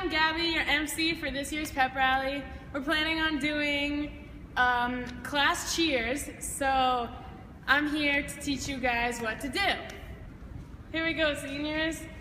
I'm Gabby, your MC for this year's pep rally. We're planning on doing class cheers, so I'm here to teach you guys what to do. Here we go, seniors.